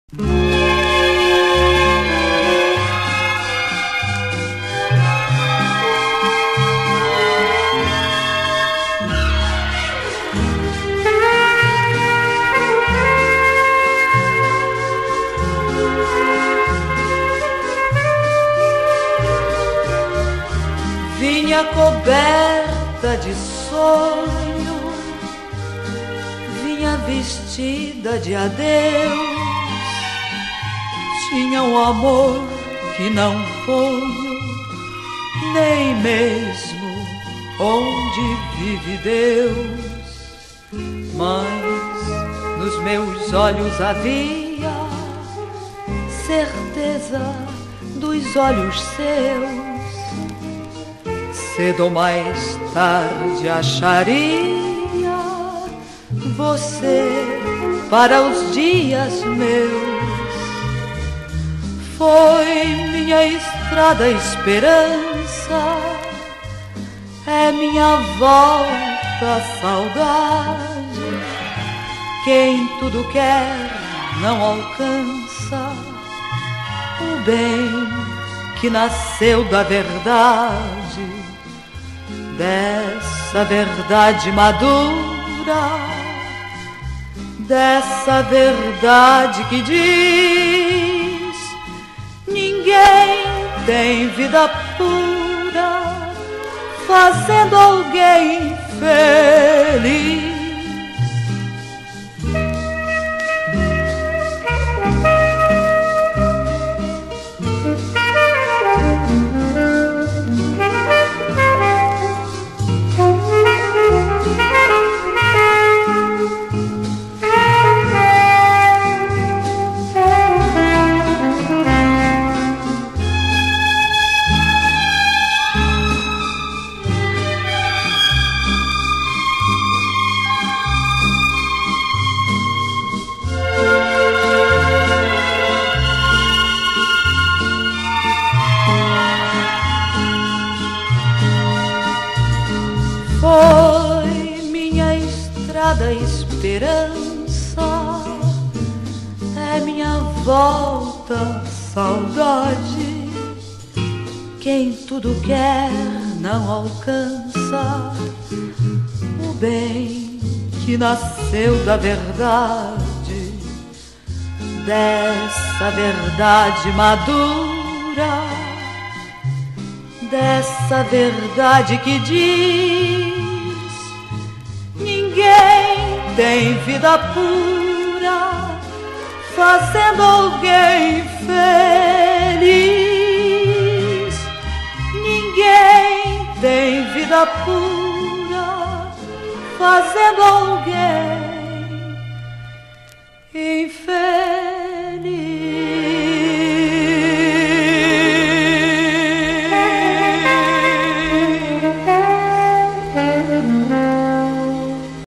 Vinha coberta de sonho, vinha vestida de adeus. Tinha um amor que não ponho, nem mesmo onde vive Deus. Mas nos meus olhos havia certeza dos olhos seus. Cedo ou mais tarde acharia você para os dias meus. Foi minha estrada a esperança, é minha volta a saudade. Quem tudo quer não alcança o bem que nasceu da verdade. Dessa verdade madura, dessa verdade que diz: ninguém tem vida pura fazendo alguém feliz. Foi minha estrada a esperança, é minha volta a saudade. Quem tudo quer não alcança o bem que nasceu da verdade. Dessa verdade madura, dessa verdade que diz: ninguém tem vida pura fazendo alguém feliz. Ninguém tem vida pura fazendo alguém